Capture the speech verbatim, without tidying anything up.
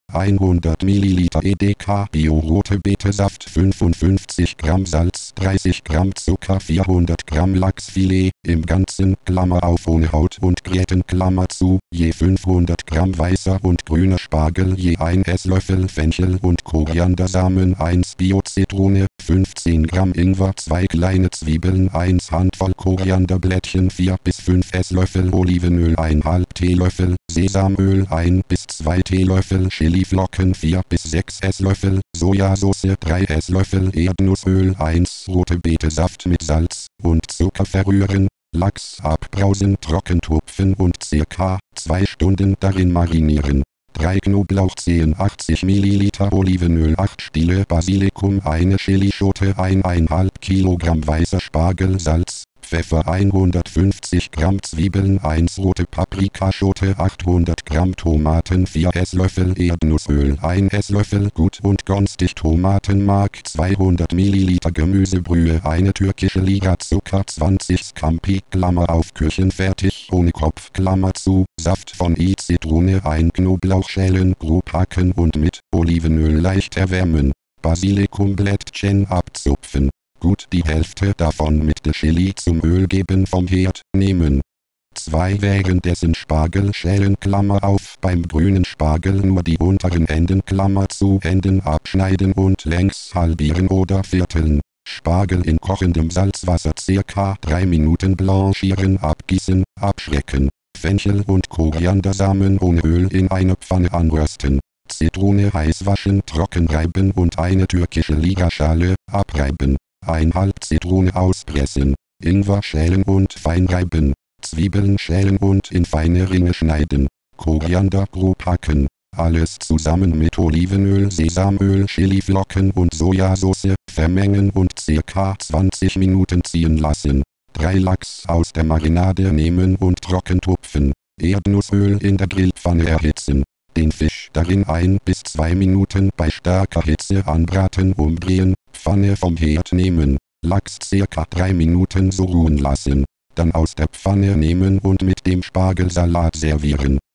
hundert Milliliter E D K Bio-rote Betesaft, fünfundfünfzig Gramm Salz, dreißig Gramm Zucker, vierhundert Gramm Lachsfilet, im Ganzen, Klammer auf, ohne Haut und Gräten, Klammer zu, je fünfhundert Gramm weißer und grüner Spargel, je ein Esslöffel Fenchel und Koriandersamen, eins Bio-Zitrone, fünfzehn Gramm Ingwer, zwei kleine Zwiebeln, eins Handvoll Korianderblättchen, vier bis fünf Esslöffel Olivenöl, ein halb Teelöffel Sesamöl, ein bis zwei Teelöffel Chiliflocken, vier bis sechs Esslöffel Sojasauce, drei Esslöffel Erdnussöl, eins rote Betesaft mit Salz und Zucker verrühren, Lachs abbrausen, trocken tupfen und circa zwei Stunden darin marinieren. drei Knoblauchzehen, achtzig Milliliter Olivenöl, acht Stiele Basilikum, eine Chilischote, ein Komma fünf Kilogramm weißer Spargel, Salz, Pfeffer, hundertfünfzig Gramm Zwiebeln, eins rote Paprikaschote, achthundert Gramm Tomaten, vier Esslöffel Erdnussöl, ein Esslöffel gut und günstig Tomatenmark, zweihundert Milliliter Gemüsebrühe, eine türkische Liga Zucker, zwanzig Scampi, Klammer auf, küchenfertig, ohne Kopf, Klammer zu, Saft von E-Zitrone, ein Knoblauchschälen, grob hacken und mit Olivenöl leicht erwärmen, Basilikumblättchen abzupfen. Gut die Hälfte davon mit der Chili zum Öl geben, vom Herd nehmen. zwei Währenddessen Spargel schälen, Klammer auf, beim grünen Spargel nur die unteren Enden, Klammer zu, Enden abschneiden und längs halbieren oder vierteln. Spargel in kochendem Salzwasser circa drei Minuten blanchieren, abgießen, abschrecken. Fenchel und Koriandersamen ohne Öl in eine Pfanne anrösten. Zitrone heiß waschen, trocken reiben und eine türkische Ligaschale abreiben. Ein halb Zitrone auspressen, Ingwer schälen und fein reiben, Zwiebeln schälen und in feine Ringe schneiden, Koriander grob hacken, alles zusammen mit Olivenöl, Sesamöl, Chiliflocken und Sojasauce vermengen und circa zwanzig Minuten ziehen lassen. drei Lachs aus der Marinade nehmen und trocken tupfen, Erdnussöl in der Grillpfanne erhitzen. Den Fisch darin ein bis zwei Minuten bei starker Hitze anbraten, umdrehen, Pfanne vom Herd nehmen, Lachs circa drei Minuten so ruhen lassen, dann aus der Pfanne nehmen und mit dem Spargelsalat servieren.